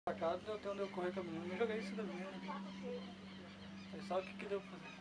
Pra casa, deu até onde eu correr com a menina, eu joguei isso da menina. Aí sabe o que deu pra fazer?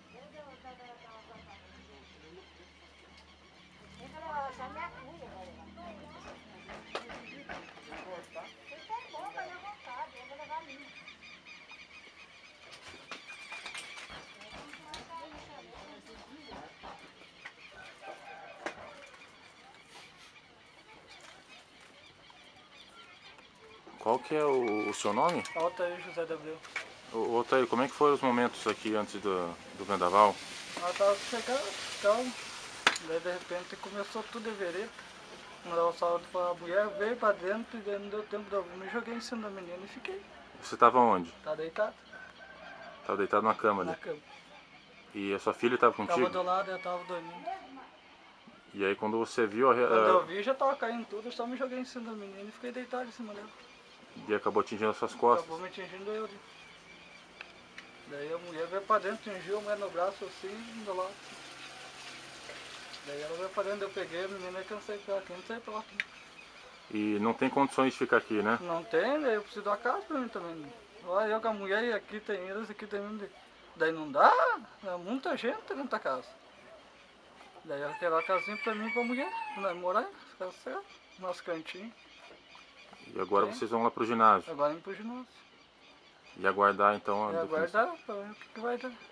Qual que é o seu nome? Altair José de Abreu. Ô, Altair, como é que foram os momentos aqui antes do vendaval? Ela tava sossegada, calma. Daí de repente começou tudo em vereda. A mulher veio pra dentro e daí não deu tempo de eu me joguei em cima da menina e fiquei. Você estava onde? Tá deitado Estava deitado na cama na ali. cama. E a sua filha estava Tava contigo? do lado e eu tava dormindo. E aí quando você viu Quando eu vi já tava caindo tudo, eu só me joguei em cima da menina e fiquei deitado em cima dela. e acabou atingindo as suas costas. Acabou me atingindo eu ali. Daí a mulher veio pra dentro, tingiu a mulher no braço assim, do lado. Daí ela veio pra dentro, eu peguei a menina e cansei pra ela, não sei pra lá. E não tem condições de ficar aqui, né? Não tem, daí eu preciso de uma casa pra mim também. Olha, eu com a mulher e aqui tem eles, aqui tem um. Daí não dá, é muita gente dentro da casa. Daí eu quero uma casinha pra mim e pra mulher, nós morar, ficar certo, nosso cantinho. E agora Tem. vocês vão lá pro ginásio. Agora vamos pro ginásio. E aguardar então a É definição. aguardar pra ver o que vai dar.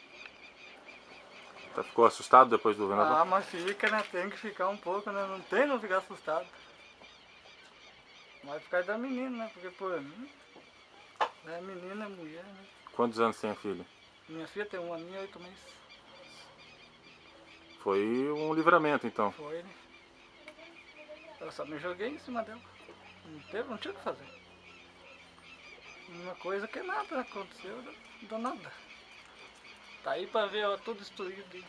Ficou assustado depois do vendaval? Ah, mas fica, né? Tem que ficar um pouco, né? Não tem não ficar assustado. Mas por causa da menina, né? Porque por mim, é menina, é mulher, né? Quantos anos tem a filha? Minha filha tem 1 aninho e 8 meses. Foi um livramento então. Foi, né? Eu só me joguei em cima dela. Não tinha o que fazer. Uma coisa que nada aconteceu, não deu nada. Tá aí pra ver, ó, tudo destruído.